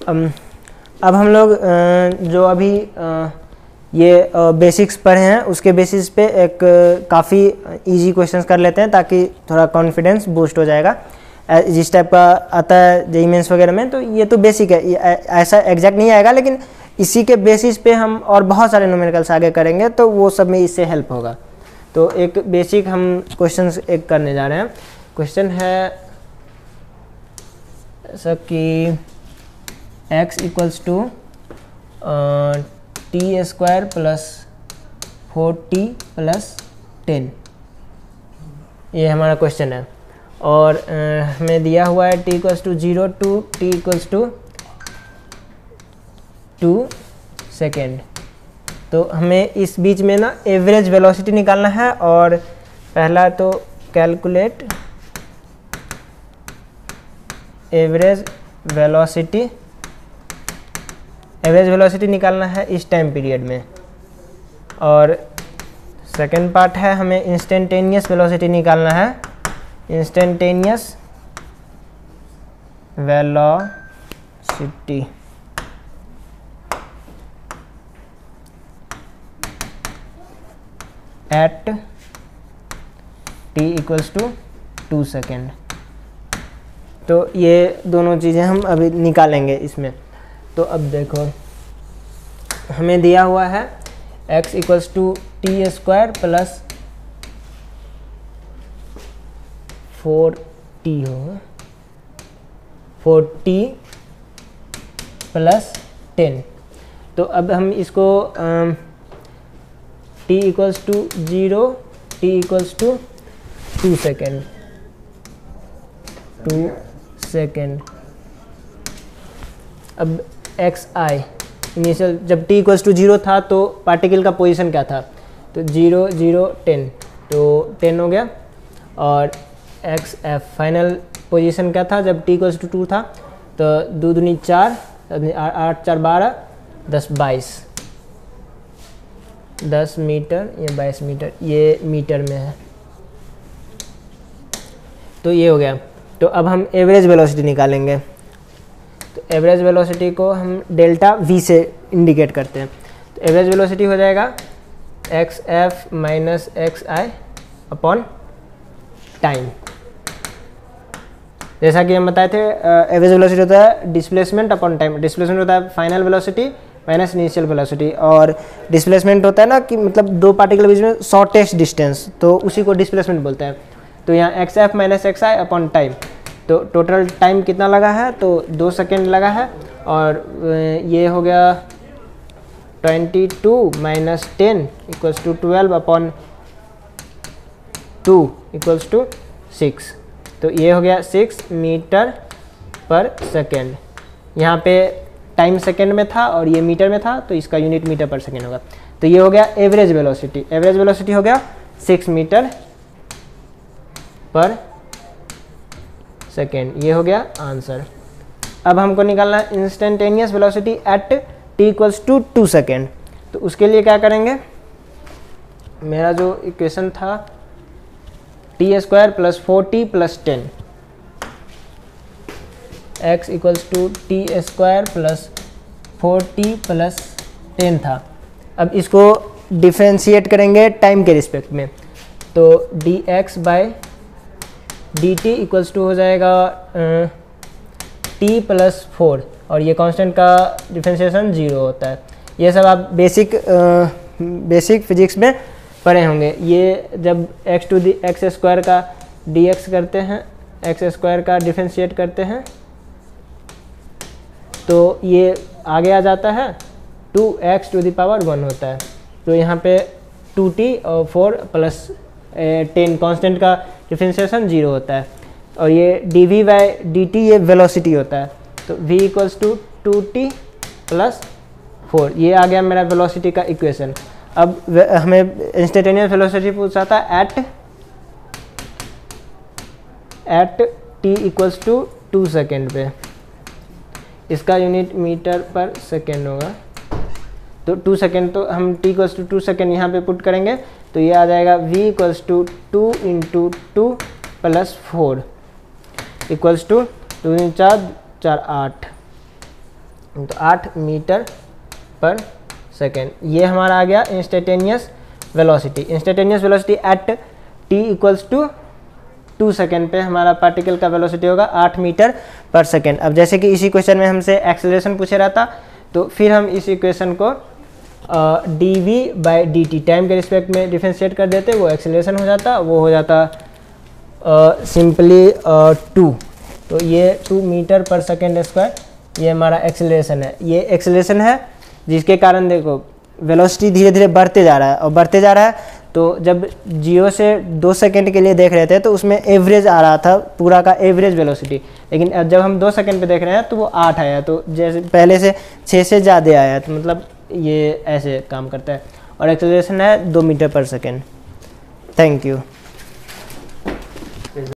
अब हम लोग जो अभी ये बेसिक्स पढ़े हैं उसके बेसिस पे एक काफ़ी इजी क्वेश्चंस कर लेते हैं ताकि थोड़ा कॉन्फिडेंस बूस्ट हो जाएगा। जिस टाइप का आता है जेईई मेंस वगैरह में, तो ये तो बेसिक है, ऐसा एग्जैक्ट नहीं आएगा, लेकिन इसी के बेसिस पे हम और बहुत सारे न्यूमेरिकल्स आगे करेंगे तो वो सब में इससे हेल्प होगा। तो एक बेसिक हम क्वेश्चंस एक करने जा रहे हैं। क्वेश्चन है ऐसा कि x equals to T square plus 4t plus 10, ये हमारा क्वेश्चन है। और हमें दिया हुआ है t equals to 0 to t equals to 2 second. तो हमें इस बीच में ना एवरेज वेलोसिटी निकालना है। और पहला तो कैलकुलेट एवरेज वेलोसिटी निकालना है इस टाइम पीरियड में। और सेकेंड पार्ट है हमें इंस्टेंटेनियस वेलोसिटी निकालना है, instantaneous velocity at t equals to 2 second. तो ये दोनों चीज़ें हम अभी निकालेंगे इसमें। तो अब देखो हमें दिया हुआ है x equals to T square plus 4t होगा, 4t प्लस 10। तो अब हम इसको t equals to 0, t equals to 2 second, 2 second. अब xi इनिशियल जब t इक्वल्स टू 0 था तो पार्टिकल का पोजीशन क्या था, तो 0 0 10, तो 10 हो गया। और xf फाइनल पोजीशन क्या था जब t इक्वल्स टू 2 था, तो 2 दूनी 4, 8 4 12, 10 22, 10 मीटर, ये 22 मीटर, ये मीटर में है। तो ये हो गया। तो अब हम एवरेज वेलोसिटी निकालेंगे। तो एवरेज वेलोसिटी को हम डेल्टा v से इंडिकेट करते हैं। तो एवरेज वेलोसिटी हो जाएगा xf minus xi upon time. जैसा कि हम बताए थे एवरेज वेलोसिटी होता है डिस्प्लेसमेंट अपॉन टाइम। डिस्प्लेसमेंट होता है final velocity minus initial velocity, और डिस्प्लेसमेंट होता है ना कि मतलब दो पार्टिकल के बीच में शॉर्टेस्ट डिस्टेंस, तो उसी को डिस्प्लेसमेंट बोलते हैं। तो यहाँ xf minus xi upon time, तो टोटल टाइम कितना लगा है, तो 2 सेकेंड लगा है। और ये हो गया 22 minus 10 equals to 12 upon 2 equals to 6। तो ये हो गया 6 मीटर पर सेकेंड। यहाँ पे टाइम सेकेंड में था और ये मीटर में था, तो इसका यूनिट मीटर पर सेकेंड होगा। तो ये हो गया एवरेज वेलोसिटी। एवरेज वेलोसिटी हो गया 6 मीटर पर सेकेंड। ये हो गया आंसर। अब हमको निकालना है instantaneous velocity at t equals to 2 second. तो उसके लिए क्या करेंगे, मेरा जो इक्वेशन था t square plus 4t plus 10, x equals to T square plus 4t plus 10 था। अब इसको डिफ्रेंशिएट करेंगे टाइम के रिस्पेक्ट में। तो dx by dt equals to हो जाएगा t प्लस 4, और ये कांस्टेंट का डिफ्रेंशिएशन 0 होता है। ये सब आप बेसिक फिजिक्स में पढ़े होंगे। ये जब x to the x square का dx करते हैं, एक्स स्क्वायर का डिफ्रेंशिएट करते हैं, तो ये आगे आ जाता है 2x टू दी पावर 1 होता है। तो यहाँ पे 2t और 4 प्लस 10 कांस्टेंट का डिफ्रेंशिएशन 0 होता है। और ये dv बाई dt ये वेलोसिटी होता है। तो v equals to 2t plus 4, ये आ गया मेरा वेलोसिटी का इक्वेशन। अब हमें इंस्टेंटेनियस वेलोसिटी पूछा था at t equals to 2 second पे। इसका यूनिट मीटर पर सेकेंड होगा। तो 2 सेकेंड, तो हम t इक्वल्स टू 2 सेकेंड यहाँ पे पुट करेंगे, तो ये आ जाएगा v equals to 2 into 2 plus 4 equals to 2 4 4 8। तो 8 मीटर पर सेकेंड, ये हमारा आ गया instantaneous velocity. Instantaneous velocity at t equals to 2 second पे हमारा पार्टिकल का वेलोसिटी होगा 8 मीटर पर सेकेंड। अब जैसे कि इसी क्वेश्चन में हमसे एक्सेलरेशन पूछे रहता, तो फिर हम इस इक्वेशन को dv/dt टाइम के रिस्पेक्ट में डिफरेंशिएट कर देते, वो एक्सेलरेशन हो जाता, वो हो जाता सिंपली 2। तो ये 2 मीटर पर सेकेंड स्क्वायर, ये हमारा एक्सेलरेशन है। ये एक्सेलरेशन है जिसके कारण देखो वेलोसिटी धीरे धीरे बढ़ते जा रहा है, और बढ़ते जा रहा है। तो जब 0 से 2 सेकेंड के लिए देख रहे थे तो उसमें एवरेज आ रहा था, पूरा का एवरेज वेलोसिटी, लेकिन अब जब हम 2 सेकेंड पे देख रहे हैं तो वो 8 आया, तो जैसे पहले से 6 से ज़्यादा आया, तो मतलब ये ऐसे काम करता है। और एक्सेलरेशन है 2 मीटर पर सेकेंड। Thank you.